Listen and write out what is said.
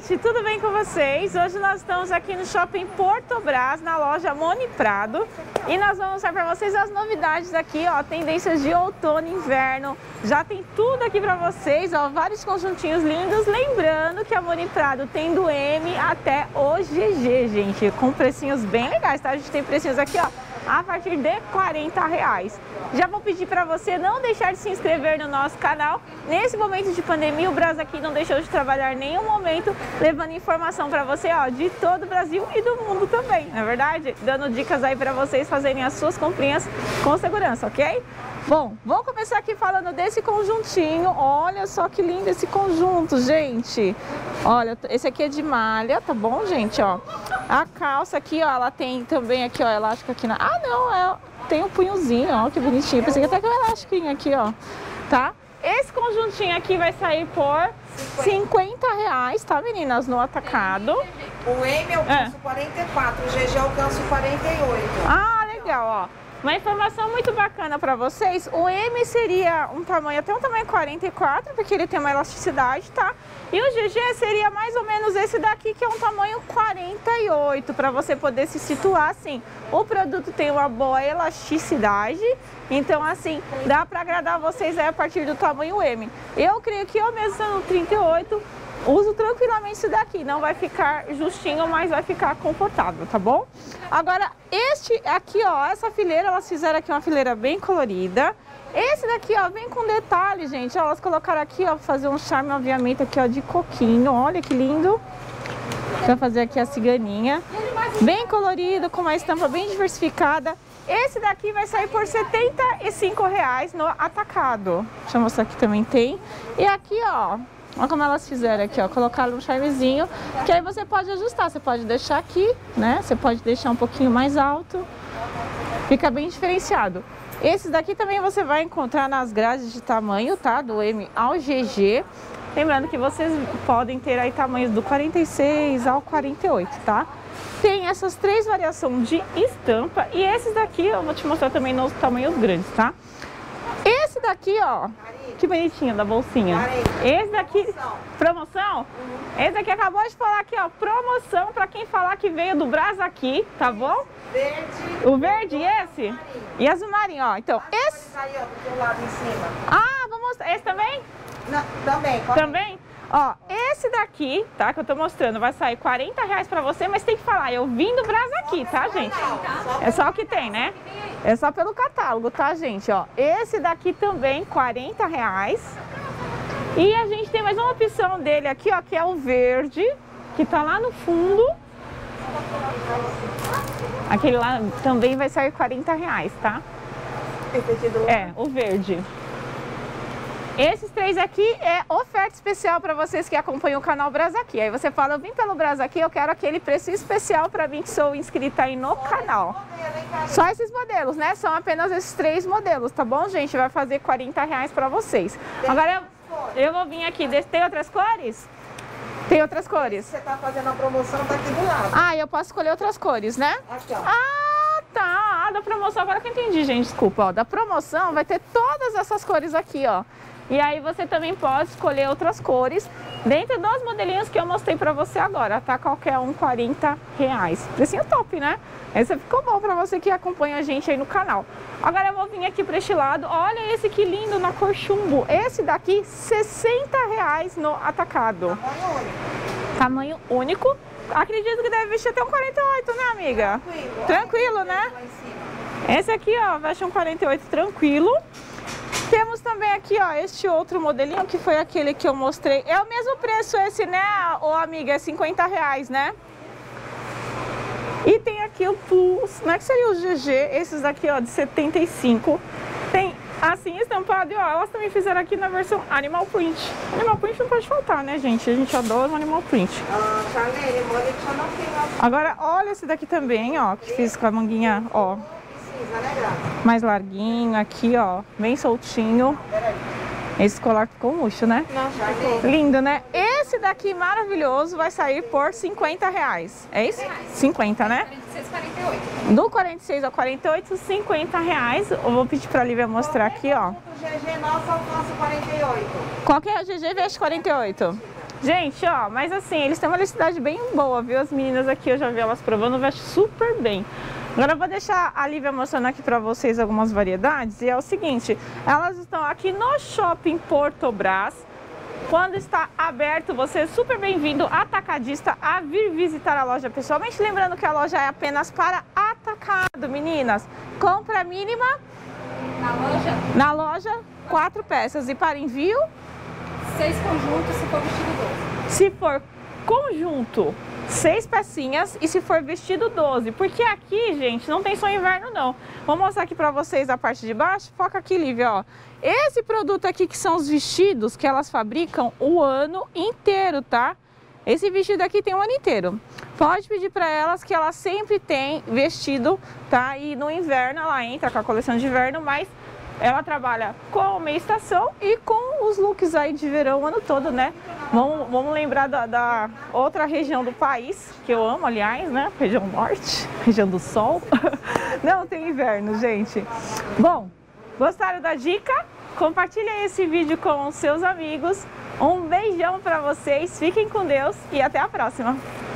gente, tudo bem com vocês? Hoje nós estamos aqui no Shopping Porto Brás, na loja Moni Prado, e nós vamos mostrar para vocês as novidades aqui, ó, tendências de outono e inverno. Já tem tudo aqui para vocês, ó, vários conjuntinhos lindos. Lembrando que a Moni Prado tem do M até o GG, gente, com precinhos bem legais, tá? A gente tem precinhos aqui, ó, a partir de R$40. Já vou pedir para você não deixar de se inscrever no nosso canal. Nesse momento de pandemia, o Brás aqui não deixou de trabalhar em nenhum momento, levando informação para você, ó, de todo o Brasil e do mundo também, não é verdade? Dando dicas aí para vocês fazerem as suas comprinhas com segurança, ok? Bom, vou começar aqui falando desse conjuntinho. Olha só que lindo esse conjunto, gente. Olha, esse aqui é de malha, tá bom, gente, ó. A calça aqui, ó, ela tem também aqui, ó, elástico aqui na... Ah, não, tem um punhozinho, ó, que bonitinho. Pensei que até que é um elástico aqui, ó, tá? Esse conjuntinho aqui vai sair por R$50, tá, meninas, no atacado. O M eu alcanço 44, o GG eu alcanço 48. Ah, legal, ó. Uma informação muito bacana para vocês, o M seria um tamanho, até um tamanho 44, porque ele tem uma elasticidade, tá? E o GG seria mais ou menos esse daqui, que é um tamanho 48, para você poder se situar assim. O produto tem uma boa elasticidade, então assim, dá para agradar vocês aí a partir do tamanho M. Eu creio que eu mesmo sendo 38, uso tranquilamente isso daqui, não vai ficar justinho, mas vai ficar confortável, tá bom? Agora, este aqui, ó, essa fileira, elas fizeram aqui uma fileira bem colorida. Esse daqui, ó, vem com detalhe, gente, ó, elas colocaram aqui, ó, pra fazer um charme, obviamente, aqui, ó, de coquinho, olha que lindo. Pra fazer aqui a ciganinha, bem colorido, com uma estampa bem diversificada. Esse daqui vai sair por R$75 no atacado. Deixa eu mostrar aqui também tem. E aqui, ó, olha como elas fizeram aqui, ó, colocaram um charmezinho, que aí você pode ajustar, você pode deixar aqui, né, você pode deixar um pouquinho mais alto, fica bem diferenciado. Esses daqui também você vai encontrar nas grades de tamanho, tá, do M ao GG, lembrando que vocês podem ter aí tamanhos do 46 ao 48, tá? Tem essas três variações de estampa e esses daqui eu vou te mostrar também nos tamanhos grandes, tá? Esse daqui, ó, que bonitinho da bolsinha. Esse daqui, promoção? Esse daqui acabou de falar aqui, ó, promoção para quem falar que veio do Brás aqui, tá bom? Verde. O verde, esse? E azul marinho, ó. Então, esse... Aí, ó, do teu lado em cima. Ah, vou mostrar. Esse também? Não, também. Também? Ó, esse daqui, tá, que eu tô mostrando, vai sair R$40 pra você, mas tem que falar, eu vim do Brás aqui, tá, gente? É só o que tem, né? É só pelo catálogo, tá, gente? Ó, esse daqui também, R$40. E a gente tem mais uma opção dele aqui, ó, que é o verde, que tá lá no fundo. Aquele lá também vai sair R$40, tá? É, o verde. Esses três aqui é oferta especial para vocês que acompanham o canal Brás Aqui. Aí você fala, eu vim pelo Brás Aqui, eu quero aquele preço especial para mim que sou inscrita aí no canal. Só esses modelos, né? São apenas esses três modelos, tá bom, gente? Vai fazer R$40 para vocês. Agora eu vou vir aqui. Tem outras cores? Tem outras cores. Você tá fazendo a promoção, tá aqui do lado. Ah, eu posso escolher outras cores, né? Aqui, ó. Ah, tá. Ah, da promoção, agora que eu entendi, gente, desculpa. Ó, da promoção vai ter todas essas cores aqui, ó. E aí você também pode escolher outras cores dentro dos modelinhos que eu mostrei pra você agora, tá? Qualquer um R$40. Precinho top, né? Esse ficou bom pra você que acompanha a gente aí no canal. Agora eu vou vir aqui pra este lado. Olha esse que lindo na cor chumbo. Esse daqui, R$60 no atacado. Tamanho único. Acredito que deve vestir até um 48, né, amiga? Tranquilo, né? Esse aqui, ó, veste um 48 tranquilo. Temos também aqui, ó, este outro modelinho que foi aquele que eu mostrei. É o mesmo preço esse, né, ô amiga? É R$50, né? E tem aqui o Plus, não é que seria o GG, esses daqui, ó, de 75. Tem assim estampado e, ó, elas também fizeram aqui na versão Animal Print. Animal Print não pode faltar, né, gente? A gente adora o Animal Print. Agora, olha esse daqui também, ó, que fiz com a manguinha, ó. Mais larguinho aqui, ó, bem soltinho. Esse colar ficou murcho, né? Não, ficou. Lindo, né? Esse daqui maravilhoso vai sair por R$50. É isso? 50, né? 46, 48. Do 46 ao 48, R$50. Eu vou pedir pra Lívia mostrar aqui, ó. O GG nosso alcança 48. Qual que é o GG veste 48? Gente, ó, mas assim, eles têm uma elasticidade bem boa, viu? As meninas aqui, eu já vi elas provando, veste super bem. Agora eu vou deixar a Lívia mostrando aqui pra vocês algumas variedades. E é o seguinte, elas estão aqui no Shopping Porto Brás. Quando está aberto, você é super bem-vindo, atacadista, a vir visitar a loja pessoalmente. Lembrando que a loja é apenas para atacado, meninas. Compra mínima na loja 4 peças. E para envio? 6 conjuntos se for vestido 12. Se for conjunto, 6 pecinhas, e se for vestido 12. Porque aqui, gente, não tem só inverno não. Vou mostrar aqui pra vocês a parte de baixo. Foca aqui, Lívia, ó. Esse produto aqui que são os vestidos que elas fabricam o ano inteiro, tá? Esse vestido aqui tem o ano inteiro. Pode pedir pra elas que elas sempre tem vestido, tá? E no inverno ela entra com a coleção de inverno, mas ela trabalha com meia estação e com os looks aí de verão o ano todo, né? Vamos lembrar da outra região do país, que eu amo, aliás, né? Região norte, região do sol. Não tem inverno, gente. Bom, gostaram da dica? Compartilhem esse vídeo com os seus amigos. Um beijão pra vocês, fiquem com Deus e até a próxima!